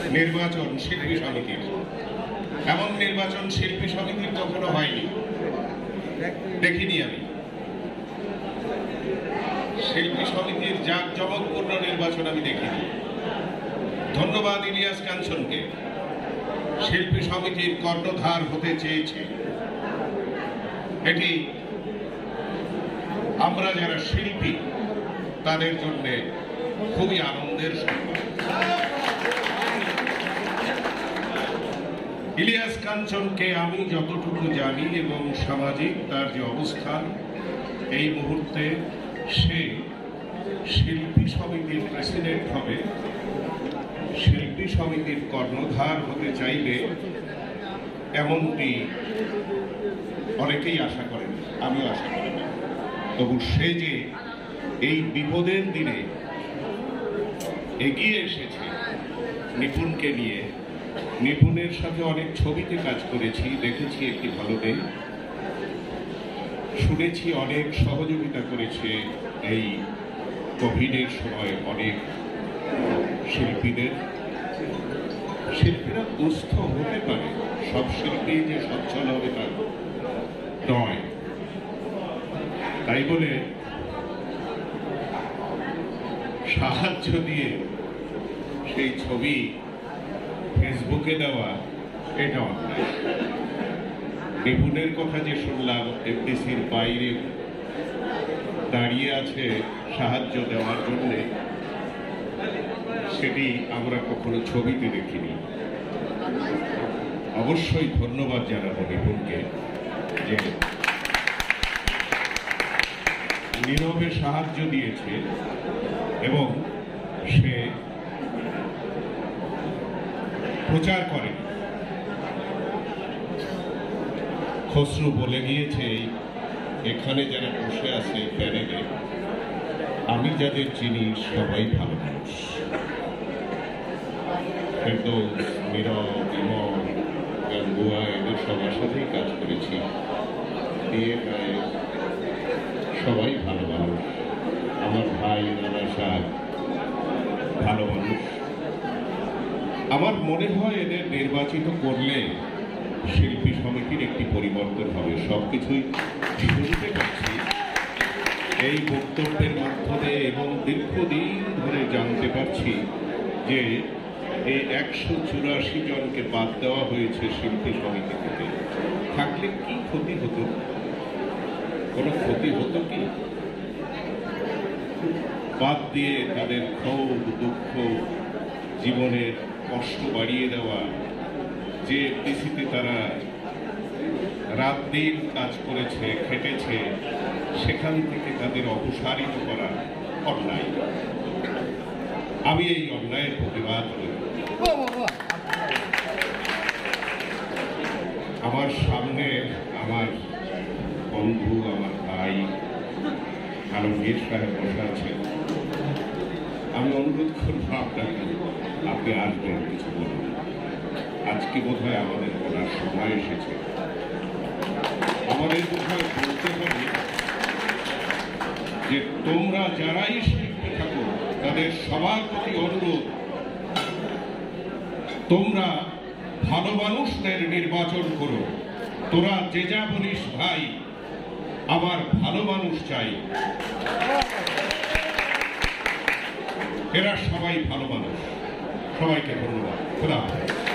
নির্বাচন শিল্পী সমিতির, এমন নির্বাচন শিল্পী সমিতির কখনো হয়নি, দেখিনি আমি। শিল্পী সমিতির জাঁকজমকপূর্ণ নির্বাচন আমি দেখিনি। ধন্যবাদ ইলিয়াস কাঞ্চনকে, শিল্পী সমিতির কর্ণধার হতে চেয়েছে। এটি আমরা যারা শিল্পী তাদের জন্য খুবই আনন্দের সংবাদ। ইলিয়াস কাঞ্চনকে আমি যতটুকু জানি এবং সামাজিক তার যে অবস্থান, এই মুহূর্তে সে শিল্পী সমিতির প্রেসিডেন্ট হবে, শিল্পী সমিতির কর্ণধার হতে চাইবে, এমনটি অনেকেই আশা করেন, আমিও আশা করি না। তবু সে যে এই বিপদের দিনে এগিয়ে এসেছে নিপুণকে নিয়ে, নিপুণের সাথে অনেক ছবিতে কাজ করেছি, দেখেছি একটি ভালো দিন, শুনেছি অনেক সহযোগিতা করেছে এই কোভিডের সময় অনেক শিল্পীদের। শিল্পীরা দুস্থ হতে পারে, সব শিল্পী যে সচ্ছল হবে তা নয়। তাই বলে সাহায্য দিয়ে সেই ছবি ফেসবুকে দেওয়া এটা অন্যায়। নিপুণের কথা যে শুনলাম এফডিসির বাইরে দাঁড়িয়ে আছে সাহায্য দেওয়ার জন্য, সেটি আমরা কখনো ছবিতে দেখিনি। অবশ্যই ধন্যবাদ জানাবো নিপুণকে যে নীরবে সাহায্য দিয়েছে এবং সে প্রচার করে। খসরু বলে গিয়েছে এখানে যারা বসে আছে প্যানেলে, আমি যাদের চিনি সবাই ভালো মানুষ। ফেরদৌস, নীরব, ইমন, গাঙ্গুয়া এদের সবার সাথেই কাজ করেছি, দিয়ে প্রায় সবাই ভালো মানুষ। আমার ভাই নানা সাহেব ভালো মানুষ। আমার মনে হয় এদের নির্বাচিত করলে শিল্পী সমিতির একটি পরিবর্তন হবে। সবকিছুই বুঝতে পারছি এই বক্তব্যের মাধ্যমে এবং দীর্ঘদিন ধরে জানতে পারছি যে এই 184 জনকে বাদ দেওয়া হয়েছে শিল্পী সমিতি থেকে। থাকলে কি ক্ষতি হতো? কোনো ক্ষতি হতো কি? বাদ দিয়ে তাদের ক্ষোভ, দুঃখ, জীবনের কষ্ট বাড়িয়ে দেওয়া, যে এফডিসিতে তারা রাত দিন কাজ করেছে, খেটেছে, সেখান থেকে তাদের অপসারিত করা অন্যায়। আমি এই অন্যায়ের প্রতিবাদ করি। আমার সামনে আমার বন্ধু, আমার ভাই আলমগীর সাহেব বসে আছেন। আমি অনুরোধ করব আপনাকে, আপনি আসবেন, কিছু বলুন। আজকে বোধ হয় আমাদের বলার সময় এসেছে। আমাদের বোধ হয় বলতে হবে যে তোমরা যারাই শিল্পী থাকো তাদের সবার প্রতি অনুরোধ, তোমরা ভালো মানুষদের নির্বাচন করো। তোরা যে যা বলিস ভাই, আমার ভালো মানুষ চাই। এরা সবাই ভালো মানুষ। সবাইকে ধন্যবাদ। খোদা হাফেজ।